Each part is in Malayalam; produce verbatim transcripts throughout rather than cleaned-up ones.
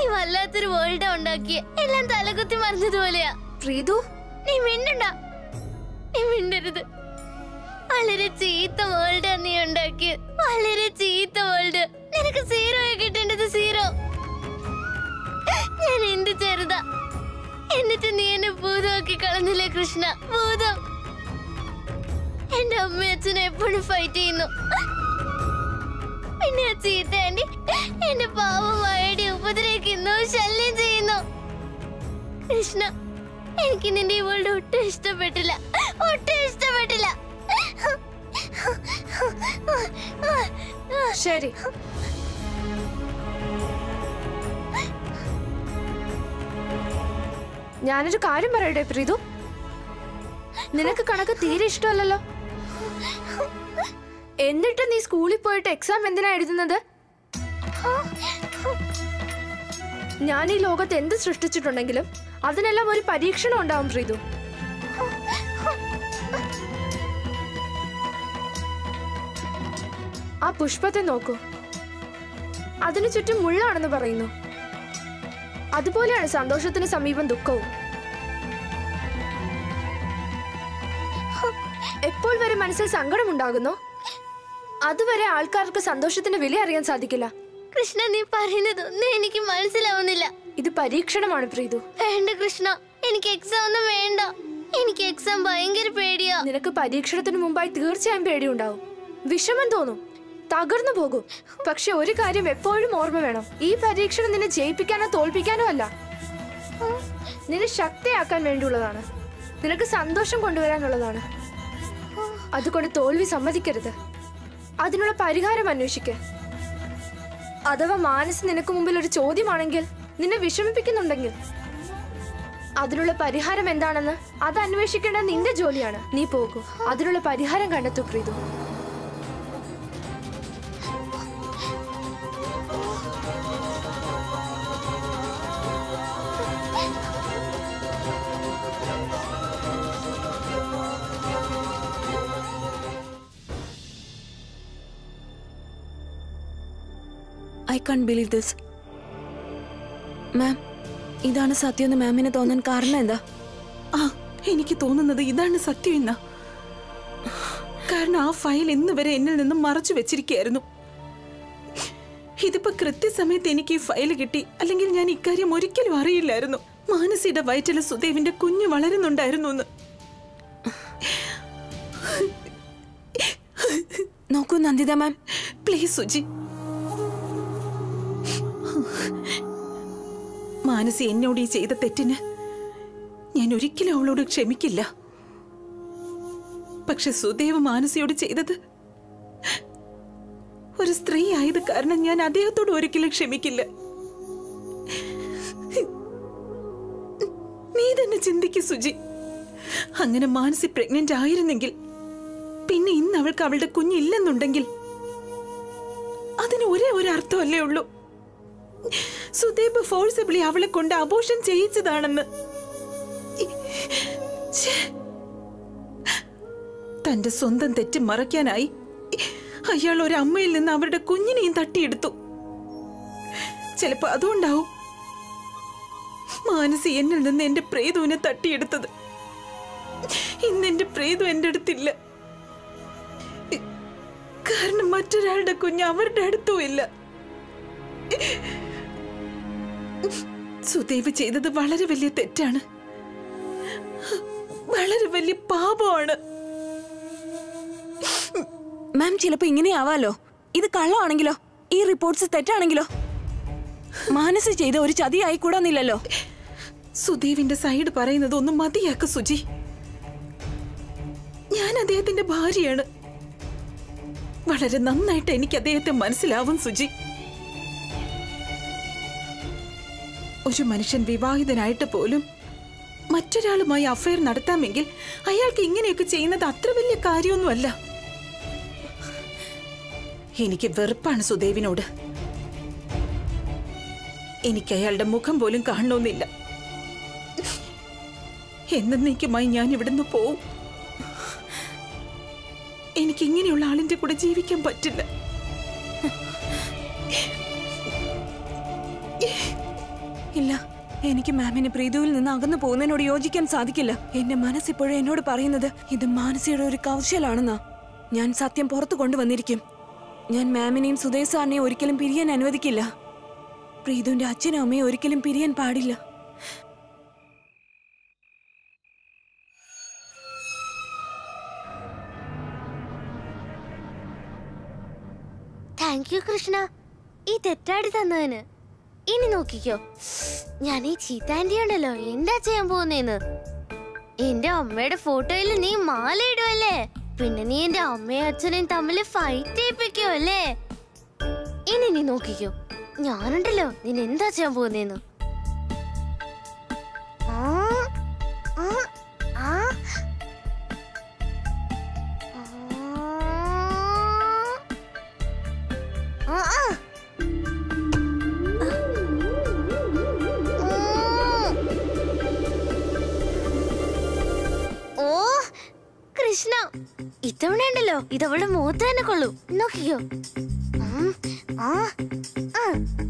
വല്ലാത്തൊരു വേൾഡ് ഉണ്ടാക്കിയ എല്ലാം തലകുത്തി മറിഞ്ഞതുപോലെയാ. പ്രീതു, നീ മിണ്ടണ്ട, നീ മിണ്ടരുത്. വളരെ ചീത്ത വേൾഡ് നീ ഉണ്ടാക്കിയത്, വളരെ ചീത്ത വേൾഡ്. നിനക്ക് സീറോ കിട്ടേണ്ടത് സീറോ. ഞാൻ എന്ത് ചെറുതാ, എന്നിട്ട് നീ എന്നെ ഭൂതമാക്കി കളഞ്ഞില്ലേ കൃഷ്ണ, ഭൂതം. എന്റെ അമ്മ അച്ഛനെ എപ്പോഴും ഫൈറ്റ് ചെയ്യുന്നു. പിന്നെ ചീത്ത ആന്റി എന്റെ പാവമായടി ഉപദ്രവിക്കുന്നു, ശല്യം ചെയ്യുന്നു. കൃഷ്ണ, എനിക്ക് നിന്റെ ഈ വേൾഡ് ഒട്ടും ഇഷ്ടപ്പെട്ടില്ല, ഒട്ടും ഇഷ്ടപ്പെട്ടില്ല. ശരി, ഞാനൊരു കാര്യം പറയട്ടെ പ്രീതു, നിനക്ക് കണക്ക് തീരെ ഇഷ്ടമല്ലല്ലോ. എന്നിട്ട് നീ സ്കൂളിൽ പോയിട്ട് എക്സാം എന്തിനാ എഴുതുന്നത്? ഞാൻ ഈ ലോകത്ത് എന്ത് സൃഷ്ടിച്ചിട്ടുണ്ടെങ്കിലും അതിനെല്ലാം ഒരു പരീക്ഷണം ഉണ്ടാവും പ്രീതു. ആ പുഷ്പത്തെ നോക്കൂ, അതിനു ചുറ്റും മുള്ളാണെന്ന് പറയുന്നു. അതുപോലെയാണ് സന്തോഷത്തിന് സമീപം ദുഃഖവും. എപ്പോൾ വരെ മനസ്സിൽ സങ്കടമുണ്ടാകുന്നോ അതുവരെ ആൾക്കാർക്ക് സന്തോഷത്തിന്റെ വില അറിയാൻ സാധിക്കില്ല. കൃഷ്ണ, നീ പറയുന്നതൊന്നും എനിക്ക് മനസ്സിലാവുന്നില്ല. ഇത് പരീക്ഷണമാണ് പ്രീതു. വേണ്ട കൃഷ്ണ, എനിക്ക് എക്സാം ഒന്നും വേണ്ട. എനിക്ക് എക്സാം ഭയങ്കര പേടിയാ. നിനക്ക് പരീക്ഷണത്തിന് മുമ്പായി തീർച്ചയായും പേടിയുണ്ടാവും, വിഷമം തോന്നും, തകർന്നു പോകും. പക്ഷെ ഒരു കാര്യം എപ്പോഴും ഓർമ്മ വേണം, ഈ പരീക്ഷണം നിന്നെ ജയിപ്പിക്കാനോ തോൽപ്പിക്കാനോ അല്ല, നിന്നെ ശക്തിയാക്കാൻ വേണ്ടിയുള്ളതാണ്, നിനക്ക് സന്തോഷം കൊണ്ടുവരാനുള്ളതാണ്. അതുകൊണ്ട് തോൽവി സമ്മതിക്കരുത്, അതിനുള്ള പരിഹാരം അന്വേഷിക്ക. അഥവാ മാനസ് നിനക്ക് മുമ്പിൽ ഒരു ചോദ്യമാണെങ്കിൽ, നിന്നെ വിഷമിപ്പിക്കുന്നുണ്ടെങ്കിൽ, അതിനുള്ള പരിഹാരം എന്താണെന്ന് അത് അന്വേഷിക്കേണ്ടത് നിന്റെ ജോലിയാണ്. നീ പോകൂ, അതിനുള്ള പരിഹാരം കണ്ടെത്തൂ Preethu. I can't believe this. മാം, ഇതാണ് സത്യം എന്ന് മാമിന് തോന്നാൻ കാരണം എന്താ? ആ, എനിക്ക് തോന്നുന്നത് ഇതാണ് സത്യം എന്നാ. കാരണം ആ ഫയൽ ഇന്ന് വരെ എന്നിൽ നിന്നും മറച്ചു വെച്ചിരിക്കുകയായിരുന്നു. ഇതിപ്പോ കൃത്യസമയത്ത് എനിക്ക് ഈ ഫയൽ കിട്ടി, അല്ലെങ്കിൽ ഞാൻ ഇക്കാര്യം ഒരിക്കലും അറിയില്ലായിരുന്നു. മാനസിയുടെ വയറ്റിലെ സുദേവിന്റെ കുഞ്ഞ് വളരുന്നുണ്ടായിരുന്നു എന്ന്. നോക്കൂ നന്ദിത മാം, പ്ലീസ് സുജി, മാനസി എന്നോട് ഈ ചെയ്ത തെറ്റിന് ഞാൻ ഒരിക്കലും അവളോട് ക്ഷമിക്കില്ല. പക്ഷെ സുദേവ് മാനസിയോട് ചെയ്തത്, ഒരു സ്ത്രീ ആയത് കാരണം ഞാൻ അദ്ദേഹത്തോട് ഒരിക്കലും ക്ഷമിക്കില്ല. നീ തന്നെ ചിന്തിക്കു സുജി, അങ്ങനെ മാനസി പ്രഗ്നന്റ് ആയിരുന്നെങ്കിൽ, പിന്നെ ഇന്ന് അവൾക്ക് അവളുടെ കുഞ്ഞില്ലെന്നുണ്ടെങ്കിൽ, അതിന് ഒരേ ഒരു അർത്ഥമല്ലേ ഉള്ളൂ, സുദേബ് ഫോഴ്സിബിളി അവളെ കൊണ്ട് അബോർഷൻ ചെയ്യിച്ചതാണെന്ന്. തന്റെ സ്വന്തം തെറ്റ് മറയ്ക്കാനായി അയാൾ ഒരു അമ്മയിൽ നിന്ന് അവരുടെ കുഞ്ഞിനെയും തട്ടിയെടുത്തു. ചിലപ്പോ അതുകൊണ്ടാവും മാനസി എന്നിൽ നിന്ന് എന്റെ പ്രേതുവിനെ തട്ടിയെടുത്തത്. ഇന്ന് എന്റെ പ്രേതു എന്റെ അടുത്തില്ല, കാരണം മറ്റൊരാളുടെ കുഞ്ഞ് അവരുടെ അടുത്തും ഇല്ല. സുദേവ് ചെയ്തത് വളരെ വലിയ തെറ്റാണ്, വളരെ വലിയ പാപമാണ്. മാം, ചിലപ്പോ ഇങ്ങനെയാവാലോ. ഇത് കള്ളമാണെങ്കിലോ, ഈ റിപ്പോർട്ട്സ് തെറ്റാണെങ്കിലോ? മാനസ് ചെയ്ത ഒരു ചതിയായി കൂടാന്നില്ലല്ലോ. സുദേവിന്റെ സൈഡ് പറയുന്നത് ഒന്നും മതിയാക്ക സുജി. ഞാൻ അദ്ദേഹത്തിന്റെ ഭാര്യയാണ്, വളരെ നന്നായിട്ട് എനിക്ക് അദ്ദേഹത്തെ മനസ്സിലാവും സുജി. ഒരു മനുഷ്യൻ വിവാഹിതനായിട്ട് പോലും മറ്റൊരാളുമായി അഫയർ നടത്താമെങ്കിൽ അയാൾക്ക് ഇങ്ങനെയൊക്കെ ചെയ്യുന്നത് അത്ര വലിയ കാര്യമൊന്നുമല്ല. എനിക്ക് വെറുപ്പാണ് സുദേവിനോട്. എനിക്ക് അയാളുടെ മുഖം പോലും കാണണമെന്നില്ല. എന്നേക്കുമായി ഞാൻ ഇവിടുന്ന് പോവും. എനിക്ക് ഇങ്ങനെയുള്ള ആളിന്റെ കൂടെ ജീവിക്കാൻ പറ്റില്ല. ഇല്ല, എനിക്ക് മാമിന് പ്രീതുവിൽ നിന്ന് അകന്നു പോകുന്നതിനോട് യോജിക്കാൻ സാധിക്കില്ല. എന്റെ മനസ്സിപ്പോഴും എന്നോട് പറയുന്നത് ഇത് മാനസിയുടെ ഒരു കൗശലാണെന്നാ. ഞാൻ സത്യം പുറത്തു കൊണ്ടുവന്നിരിക്കും. ഞാൻ മാമിനെയും സുധേഷ് സാറിനെയും ഒരിക്കലും പിരിയാൻ അനുവദിക്കില്ല. പ്രീതുവിന്റെ അച്ഛനും അമ്മയും ഒരിക്കലും പിരിയാൻ പാടില്ല. താങ്ക് യു കൃഷ്ണ, ഈ തെറ്റാടി തന്നതിന്. ഇനി നോക്കിക്കോ, ഞാൻ ഈ ചീത്താൻറ്റി ഉണ്ടല്ലോ എന്താ ചെയ്യാൻ പോകുന്നേന്ന്. എന്റെ അമ്മയുടെ ഫോട്ടോയിൽ നീ മാല ഇടുവല്ലേ, പിന്നെ നീ എന്റെ അമ്മയും അച്ഛനെയും തമ്മിൽ ഫൈറ്റ് ചെയ്യിപ്പിക്കോ അല്ലേ. ഇനി നീ നോക്കിക്കോ, ഞാനുണ്ടല്ലോ നീ എന്താ ചെയ്യാൻ പോകുന്നേന്ന്. ആ ആ ആ കൃഷ്ണ, ഇത്തവണ ഉണ്ടല്ലോ ഇതവളുടെ മുഖത്ത് തന്നെ കൊള്ളു. നോക്കിക്കോ. ആ ആ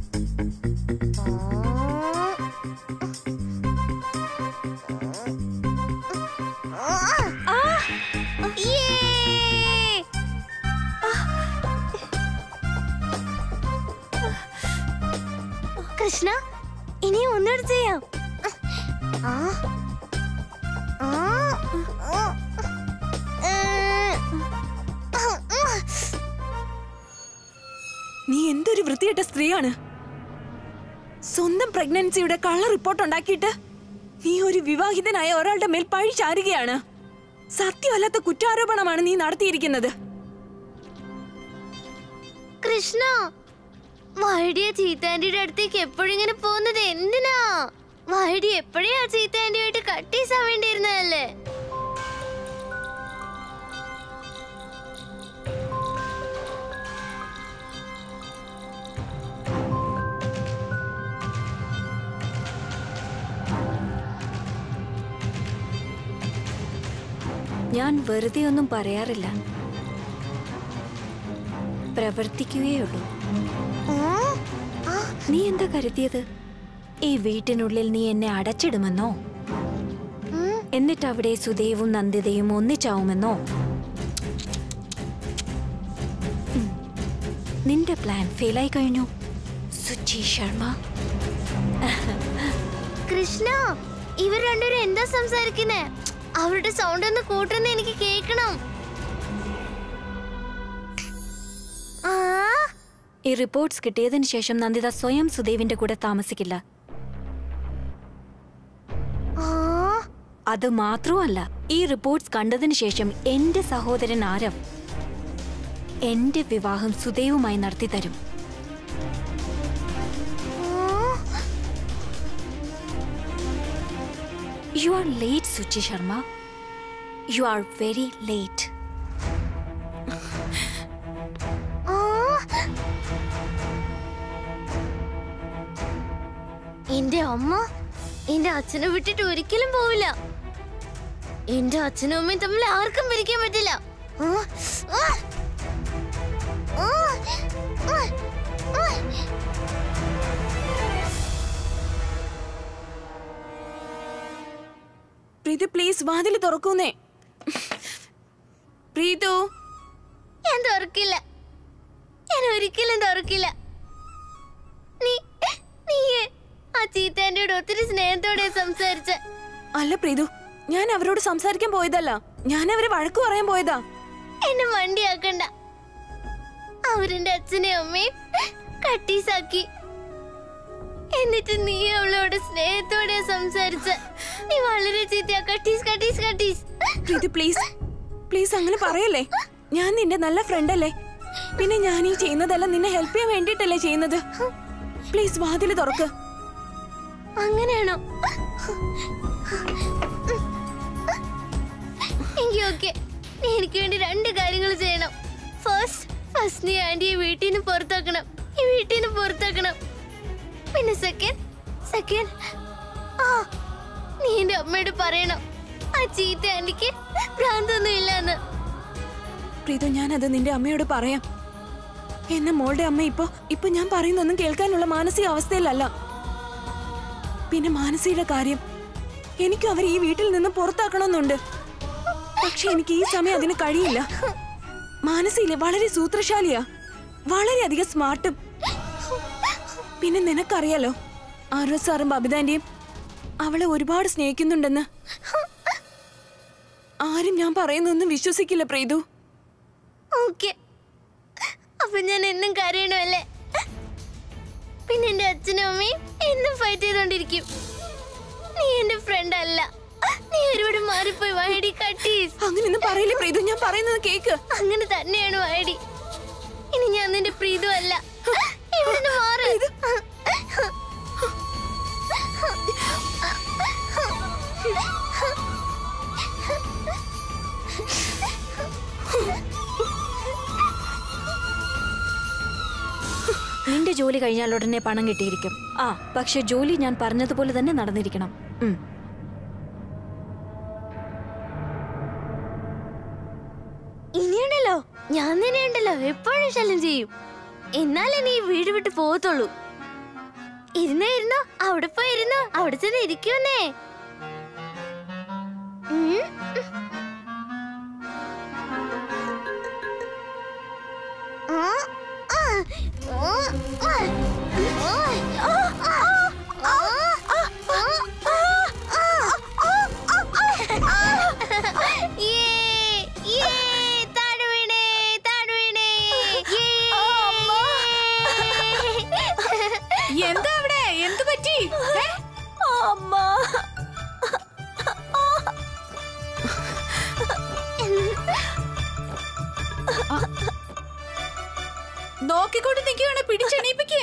കൃഷ്ണ, ഇനി ഒന്നുകൂടെ ചെയ്യാം. ആ ആ നീ എന്തൊരു വൃത്തികെട്ട സ്ത്രീയാണ്. സ്വന്തം പ്രഗ്നൻസിയുടെ കള്ള റിപ്പോർട്ട് ഉണ്ടാക്കിയിട്ട് നീ ഒരു വിവാഹിതനായ ഒരാളുടെ മേൽ പഴി ചാരുകയാണ്. സത്യമല്ലാത്ത കുറ്റാരോപണമാണ് നീ നടത്തിയിരിക്കുന്നത്. കൃഷ്ണ, വൈഡിയ ചീത്താൻറ്റിയുടെ അടുത്തേക്ക് എപ്പോഴും ഇങ്ങനെ പോകുന്നത് എന്തിനാ? വൈഡി എപ്പോഴേ ആ ചീത്താൻറ്റിയായിട്ട് കട്ടീസാൻ വേണ്ടിയിരുന്നതല്ലേ. ഞാൻ വെറുതെ ഒന്നും പറയാറില്ല, പ്രവർത്തിക്കുകയുള്ളൂ. നീ എന്താ കരുതിയത്? ഈ വീട്ടിനുള്ളിൽ നീ എന്നെ അടച്ചിടുമെന്നോ? എന്നിട്ട് അവിടെ സുദേവും നന്ദിതയും ഒന്നിച്ചാവുമെന്നോ? നിന്റെ പ്ലാൻ ഫെയിലായി കഴിഞ്ഞു സുചി ശർമ്മ. കൃഷ്ണ, ഇവർ രണ്ടുപേരും എന്താ സംസാരിക്കുന്നേ? അവരുടെ സൗണ്ട് ഒന്ന് കൂട്ടുന്ന എനിക്ക് കേൾക്കണം. ഈ റിപ്പോർട്ട്സ് കിട്ടിയതിന് ശേഷം നന്ദിത സ്വയം സുദേവിന്റെ കൂടെ താമസിക്കില്ല. അത് മാത്രമല്ല, ഈ റിപ്പോർട്ട്സ് കണ്ടതിന് ശേഷം എന്റെ സഹോദരൻ ആരവ് എന്റെ വിവാഹം സുദേവുമായി നടത്തി തരും. You are late, Suchi Sharma. You are very late. എന്റെ അമ്മ എന്റെ അച്ഛനെ വിട്ടിട്ട് ഒരിക്കലും പോവില്ല. എന്റെ അച്ഛനും അമ്മയും തമ്മിൽ ആർക്കും പിരിക്കാൻ പറ്റില്ല. പ്രീതു പ്ലീസ് വാതിൽ തുറക്കൂന്നേ. പ്രീതു, ഞാൻ തുറക്കില്ല, ഞാൻ ഒരിക്കലും തുറക്കില്ല. നീ നീ ആ ചീത്താൻറ്റിയോട് ഒത്തിരി സ്നേഹത്തോടെ സംസാരിച്ച. അല്ല പ്രീതു, ഞാൻ അവരോട് സംസാരിക്കാൻ പോയതല്ല, ഞാൻ അവരെ വഴക്കു പറയാൻ പോയതാ. എന്നെ വണ്ടിയാക്കണ്ട. അവരെന്റെ അച്ഛനെയും അമ്മയും കട്ടീസാക്കി. എന്നിട്ട് നീ അവളോട് സ്നേഹത്തോടെ സംസാരിച്ച. നീ വളരെ ചീത്തയാ. കട്ടീസ് കട്ടീസ് കട്ടീസ്. പ്രീതു പ്ലീസ് പ്ലീസ് അങ്ങനെ പറയല്ലേ. ഞാൻ നിന്റെ നല്ല ഫ്രണ്ട് അല്ലേ. പിന്നെ ഞാൻ ഈ ചെയ്യുന്നതെല്ലാം നിന്നെ ഹെൽപ്പ് ചെയ്യാൻ വേണ്ടിട്ടല്ലേ ചെയ്യുന്നത്. പ്ലീസ് വാതിൽ തുറക്ക്. അങ്ങനെയാണോ? എങ്കിൽ ഓക്കെ, നീ എനിക്ക് വേണ്ടി രണ്ട് കാര്യങ്ങൾ ചെയ്യണം. ഫസ്റ്റ് ഫസ്റ്റ് നീ ആന്റിയെ വീട്ടിൽ നിന്ന് പുറത്താക്കണം. ഈ വീട്ടിൽ നിന്ന് പുറത്താക്കണം. പിന്നെ സെക്കൻഡ് സെക്കൻഡ് ആ നീ എന്റെ അമ്മയോട് പറയണം ആ ചീത്ത ആന്റിക്ക് ഭ്രാന്തൊന്നും ഇല്ലെന്ന്. പ്രീതു, ഞാനത് നിന്റെ അമ്മയോട് പറയാം. എന്നെ മോളുടെ അമ്മ ഇപ്പൊ ഇപ്പൊ ഞാൻ പറയുന്നൊന്നും കേൾക്കാനുള്ള മാനസിക അവസ്ഥയിലല്ല. പിന്നെ മാനസിയുടെ കാര്യം, എനിക്കും അവർ ഈ വീട്ടിൽ നിന്ന് പുറത്താക്കണമെന്നുണ്ട്. പക്ഷെ എനിക്ക് ഈ സമയം അതിന് കഴിയില്ല. മാനസിയിലെ വളരെ സൂത്രശാലിയാ, വളരെയധികം സ്മാർട്ടും. പിന്നെ നിനക്കറിയാലോ, ആരോ സാറും ബബിതാന്റെയും അവളെ ഒരുപാട് സ്നേഹിക്കുന്നുണ്ടെന്ന്. ആരും ഞാൻ പറയുന്നൊന്നും വിശ്വസിക്കില്ല പ്രീതു. ഓക്കെ, അപ്പൊ ഞാൻ എന്നും കരയണമല്ലേ? പിന്നെ എന്റെ അച്ഛനും അമ്മയും എന്നും ഫൈറ്റ് ചെയ്തോണ്ടിരിക്കും. നീ എന്റെ ഫ്രണ്ട് അല്ല, നീ ഒരുപാട് മാറിപ്പോയി വൈഡി കട്ടീസ്. അങ്ങനെയൊന്നും പറയില്ല പ്രീതു, ഞാൻ പറയുന്നത് കേക്ക്. അങ്ങനെ തന്നെയാണ് വൈഡി. ഇനി ഞാൻ നിന്റെ പ്രീതു അല്ല. ഇവിടുന്ന് മാറ്. നിന്റെ ജോലി കഴിഞ്ഞാൽ ഉടനെ പണം കിട്ടിയിരിക്കും. ആ പക്ഷെ ജോലി ഞാൻ പറഞ്ഞതുപോലെ തന്നെ നടന്നിരിക്കണം. ഉം. ഇനിയുണ്ടല്ലോ, ഞാൻ തന്നെയുണ്ടല്ലോ എപ്പോഴും ശല്യം ചെയ്യും. എന്നാലേ നീ വീട് വിട്ട് പോകത്തുള്ളൂ. ഇരുന്നോ ഇരുന്നോ, അവിടെ പോയി ഇരുന്നോ, അവിടെ തന്നെ ഇരിക്കുന്നേ. എന്താ അവിടെ? എന്ത് പറ്റി? നോക്കിക്കൊണ്ട് നിൽക്കുകയാണ്, പിടിച്ചെണീപ്പിക്കേ.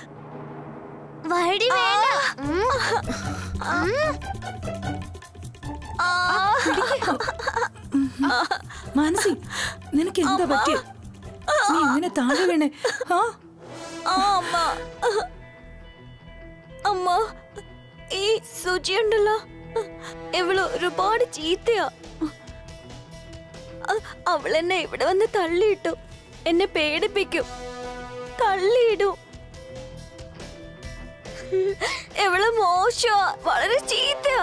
വടി വേണ്ട. മാനസി, നിനക്ക് എന്താ പറ്റി? നീ ഇങ്ങനെ താഴെ വീണേ? അമ്മ, ഈ സുചി ഉണ്ടല്ലോ, ഇവള് ഒരുപാട് ചീത്തയാ. അവളെന്നെ ഇവിടെ വന്ന് തള്ളിയിട്ടു. എന്നെ പേടിപ്പിക്കും, തള്ളിയിടും. ഇവള് മോശമാ, വളരെ ചീത്തയാ.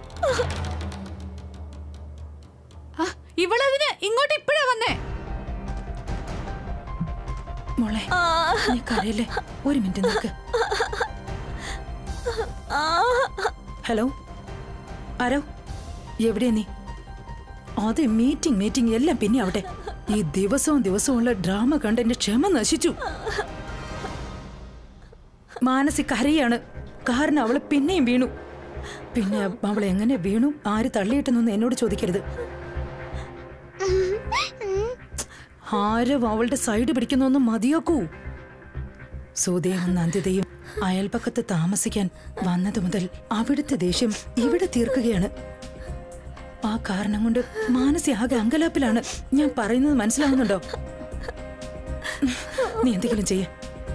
ഇവളതിന് ഇങ്ങോട്ട് ഇപ്പഴാ വന്നേ? മോളെ, നീ കരയല്ലേ, ഒരു മിനിറ്റ് നിൽക്ക്. ഹലോ, ആരോ? എവിടെയാ നീ? അതെ, മീറ്റിംഗ് മീറ്റിംഗ് എല്ലാം പിന്നെ അവിടെ. ഈ ദിവസവും ദിവസവും ഉള്ള ഡ്രാമ കണ്ട് എന്റെ ക്ഷമ നശിച്ചു. മാനസി കരയാണ്, കാരണം അവള് പിന്നെയും വീണു. പിന്നെ അവൾ എങ്ങനെ വീണു, ആര് തള്ളിയിട്ടെന്നൊന്നും എന്നോട് ചോദിക്കരുത്. ആരും അവളുടെ സൈഡ് പിടിക്കുന്നൊന്നും മതിയാക്കൂ. സുദേവും നന്ദിതയും അയൽപക്കത്ത് താമസിക്കാൻ വന്നതു മുതൽ അവിടുത്തെ ദേഷ്യം ഇവിടെ തീർക്കുകയാണ്. ആ കാരണം കൊണ്ട് മാനസി ആകെ അങ്കലാപ്പിലാണ്. ഞാൻ പറയുന്നത് മനസ്സിലാവുന്നുണ്ടോ? നീ എന്തെങ്കിലും ചെയ്യ.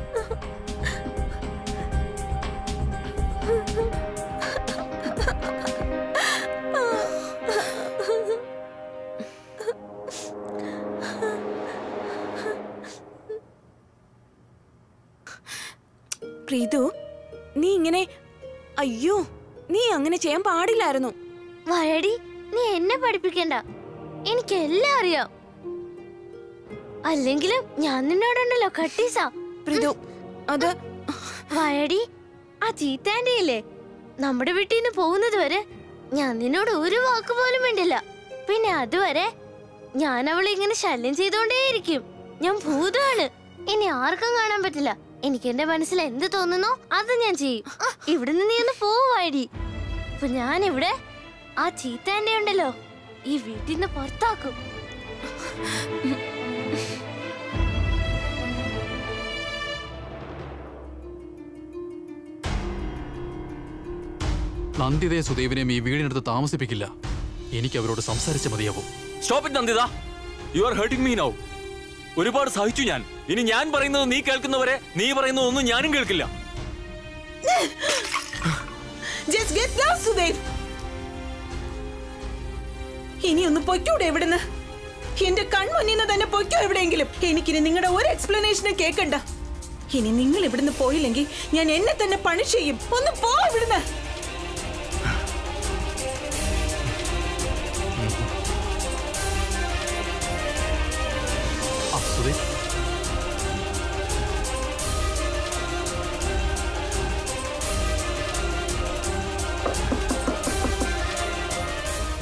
പ്രീതു, നീ ഇങ്ങനെ, അയ്യോ, നീ അങ്ങനെ ചെയ്യാൻ പാടില്ലായിരുന്നു. വഴടി, നീ എന്നെ പഠിപ്പിക്കണ്ട, എനിക്കെല്ലാം അറിയാം. അല്ലെങ്കിലും ഞാൻ നിന്നോടുണ്ടല്ലോ കട്ടീസാ. പ്രീതു, അത് വഴടി, ആ ചീത്താൻ്റെ ഇല്ലേ, നമ്മുടെ വീട്ടിൽ നിന്ന് പോകുന്നത് വരെ ഞാൻ നിന്നോട് ഒരു വാക്ക് പോലും വേണ്ടില്ല. പിന്നെ അതുവരെ ഞാൻ അവളെ ഇങ്ങനെ ശല്യം ചെയ്തോണ്ടേയിരിക്കും. ഞാൻ ഭൂതമാണ്, ഇനി ആർക്കും കാണാൻ പറ്റില്ല. എനിക്ക് എന്റെ മനസ്സിൽ എന്ത് തോന്നുന്നോ അത് ഞാൻ ചെയ്യും. ഇവിടുന്ന് നീ ഒന്ന് പോവാടി. അപ്പൊ ഞാൻ ഇവിടെ ആ ചീത്താൻ്റെ ഉണ്ടല്ലോ ഈ വീട്ടിൽ നിന്ന് പുറത്താക്കും. നന്ദിതയെ സുദേവിനെയും ഈ വീടിനടുത്ത് താമസിപ്പിക്കില്ല. എനിക്ക് അവരോട് സംസാരിച്ച മതിയാവും. Stop it Nanditha, you are hurting me now. ഒരുപാട് സഹിച്ചു ഞാൻ. ഇനി ഞാൻ പറയുന്നത് നീ കേൾക്കുന്നവരെ നീ പറയുന്നതൊന്നും ഞാനും കേൾക്കില്ല. Just get lost, Sudev. ഇനി ഒന്ന് പൊയ്ക്കൂടെ എവിടുന്ന്? എന്റെ കൺമുന്നിന്ന് തന്നെ പൊയ്ക്കോ എവിടെയെങ്കിലും. എനിക്കിനി നിങ്ങളുടെ ഒരു എക്സ്പ്ലനേഷനും കേൾക്കണ്ട. ഇനി നിങ്ങൾ ഇവിടുന്ന് പോയില്ലെങ്കിൽ ഞാൻ എന്നെ തന്നെ പണിഷ് ചെയ്യും. ഒന്ന് പോ ഇവിടുന്ന്.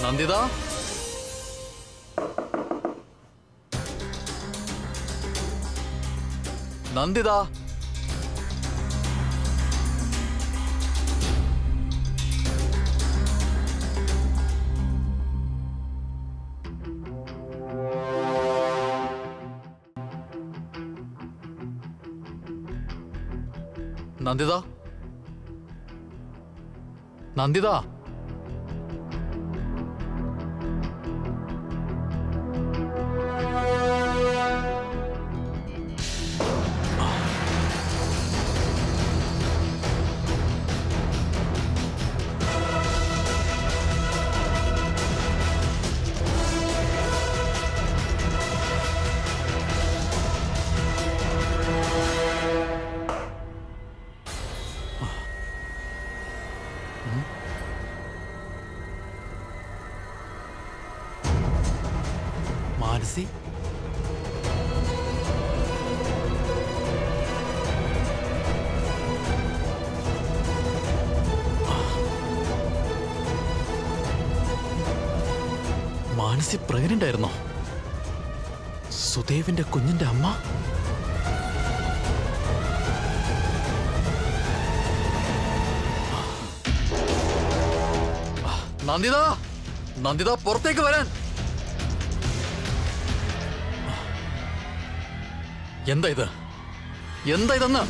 നന്ദിത നന്ദിത നന്ദിത നന്ദിത മാനസി മാനസി പ്രഗ്നന്റ് ആയിരുന്നോ? സുദേവിന്റെ കുഞ്ഞിന്റെ അമ്മ? നന്ദിത നന്ദിത പുറത്തേക്ക് വരാൻ. എന്താ ഇത്? എന്താ ഇതെന്ന്?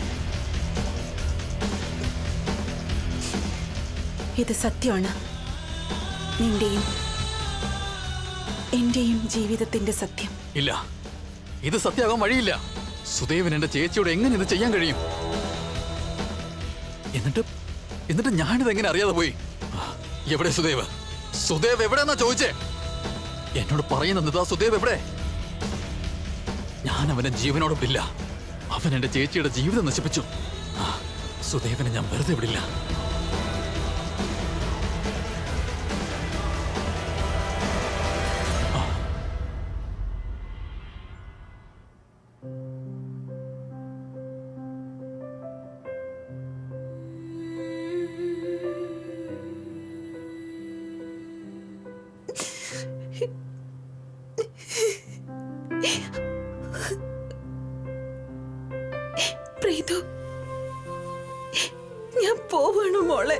ഇത് സത്യമാണ്. നിന്റെയും എന്റെയും ജീവിതത്തിന്റെ സത്യം. ഇല്ല, ഇത് സത്യമാകാൻ വഴിയില്ല. സുദേവൻ എന്റെ ചേച്ചിയോട് എങ്ങനെ ഇത് ചെയ്യാൻ കഴിയും? എന്നിട്ട് എന്നിട്ട് ഞാനിത് എങ്ങനെ അറിയാതെ പോയി? എവിടെ സുദേവ്? സുദേവ് എവിടെന്നാ ചോദിച്ചേ? എന്നോട് പറയുന്നത് സുദേവ് എവിടെ? ഞാൻ അവനെ ജീവനോട് വിടില്ല. അവൻ എന്റെ ചേച്ചിയുടെ ജീവിതം നശിപ്പിച്ചു. സുദേവനെ ഞാൻ വെറുതെ വിടില്ല. പ്രീതു, ഞാൻ പോവാണ് മോളെ.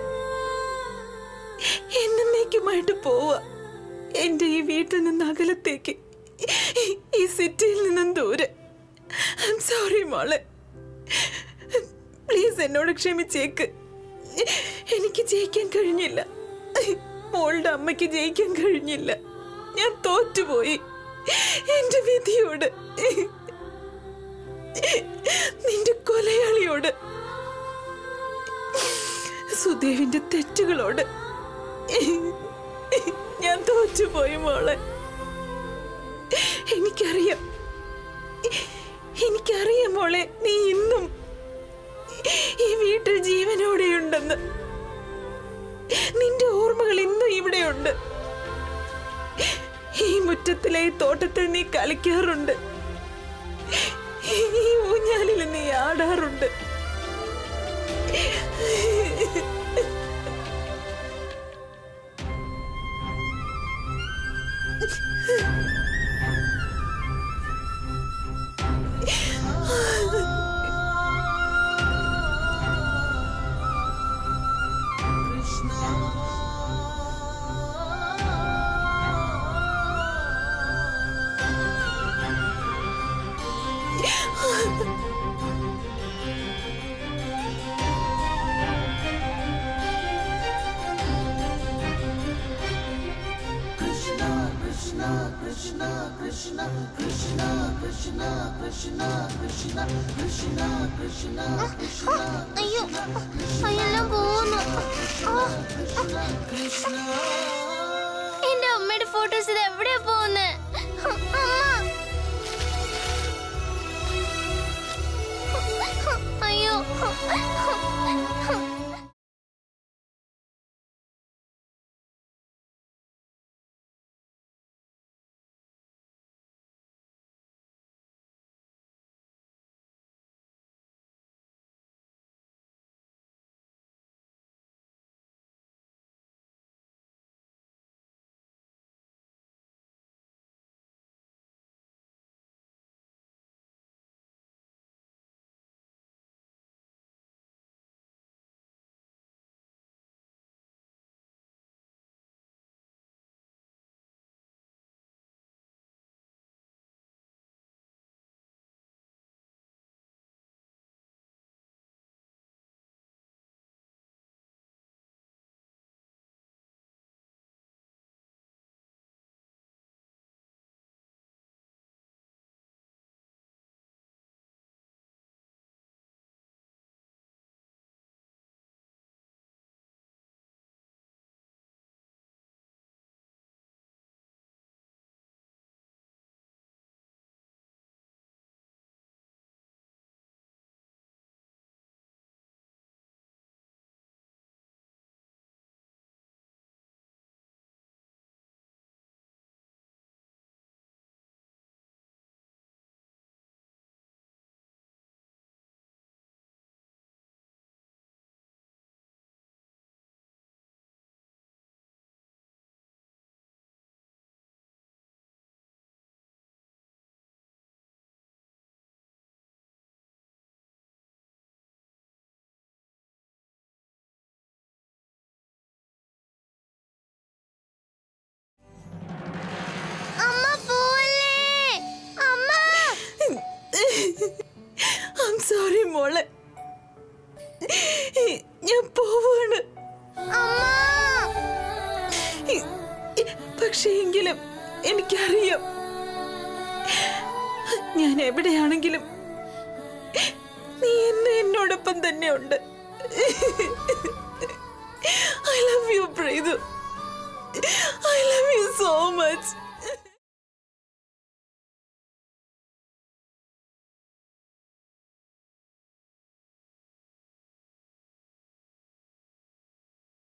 എന്നേക്കുമായിട്ട് പോവാ. എന്റെ ഈ വീട്ടിൽ നിന്ന് അകലത്തേക്ക്, ഈ സിറ്റിയിൽ നിന്നും ദൂരെ. ഐ എം സോറി മോളെ. പ്ലീസ് എന്നോട് ക്ഷമിച്ചേക്ക്. എനിക്ക് ജയിക്കാൻ കഴിഞ്ഞില്ല. മോളുടെ അമ്മയ്ക്ക് ജയിക്കാൻ കഴിഞ്ഞില്ല. ഞാൻ തോറ്റുപോയി എന്റെ വിധിയോട്, നിന്റെ കൊലയാളിയോട്, സുദേവിന്റെ തെറ്റുകളോട് ഞാൻ തോറ്റുപോയി മോളെ. എനിക്കറിയാം എനിക്കറിയാം മോളെ, നീ ഇന്നും ഈ വീട്ടിൽ ജീവനോടെയുണ്ടെന്ന്. നിന്റെ ഓർമ്മകൾ ഇന്നും ഇവിടെയുണ്ട്. ഈ മുറ്റത്തിലെ ഈ തോട്ടത്തിൽ നീ കളിക്കാറുണ്ട്. ഈ ഊഞ്ഞാലിൽ നീ ആടാറുണ്ട്. അയ്യോ, അയ്യെല്ലാം പോകുന്നു. എന്റെ അമ്മയുടെ ഫോട്ടോസ് ഇത് എവിടെയാ പോകുന്നേ? അയ്യോ. ഐ ആം സോറി മോളെ. ഞാൻ പോവാണ്. പക്ഷേ എങ്കിലും എനിക്കറിയാം, ഞാൻ എവിടെയാണെങ്കിലും നീ എന്നെ എന്നോടൊപ്പം തന്നെ ഉണ്ട്. I love you Preethu. I love you so much.